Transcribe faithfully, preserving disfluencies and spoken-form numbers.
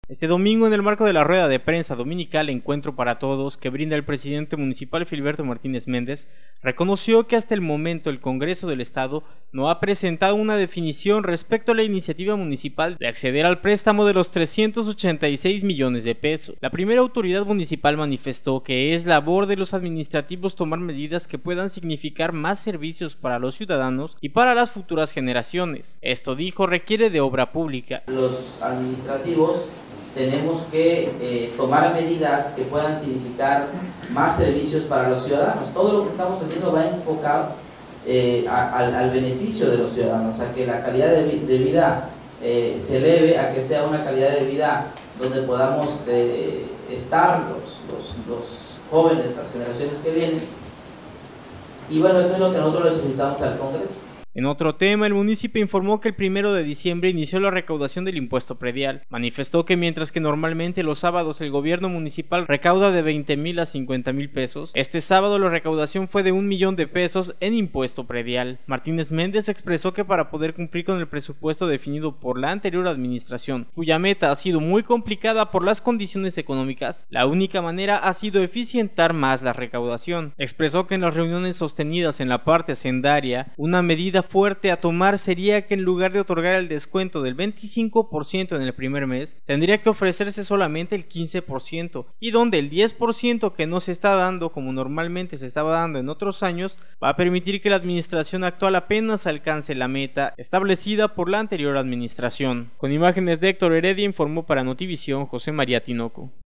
Este domingo, en el marco de la rueda de prensa dominical Encuentro para Todos que brinda el presidente municipal Filiberto Martínez Méndez, reconoció que hasta el momento el Congreso del Estado no ha presentado una definición respecto a la iniciativa municipal de acceder al préstamo de los trescientos ochenta y seis millones de pesos. La primera autoridad municipal manifestó que es labor de los administrativos tomar medidas que puedan significar más servicios para los ciudadanos y para las futuras generaciones. Esto, dijo, requiere de obra pública. Los administrativos tenemos que eh, tomar medidas que puedan significar más servicios para los ciudadanos. Todo lo que estamos haciendo va enfocado eh, a, al, al beneficio de los ciudadanos, a que la calidad de, de vida eh, se eleve, a que sea una calidad de vida donde podamos eh, estar los, los, los jóvenes, las generaciones que vienen. Y bueno, eso es lo que nosotros les invitamos al Congreso. En otro tema, el municipio informó que el primero de diciembre inició la recaudación del impuesto predial. Manifestó que mientras que normalmente los sábados el gobierno municipal recauda de veinte mil a cincuenta mil pesos, este sábado la recaudación fue de un millón de pesos en impuesto predial. Martínez Méndez expresó que para poder cumplir con el presupuesto definido por la anterior administración, cuya meta ha sido muy complicada por las condiciones económicas, la única manera ha sido eficientar más la recaudación. Expresó que en las reuniones sostenidas en la parte hacendaria, una medida fuerte a tomar sería que en lugar de otorgar el descuento del veinticinco por ciento en el primer mes, tendría que ofrecerse solamente el quince por ciento, y donde el diez por ciento que no se está dando como normalmente se estaba dando en otros años, va a permitir que la administración actual apenas alcance la meta establecida por la anterior administración. Con imágenes de Héctor Heredia, informó para Notivisión José María Tinoco.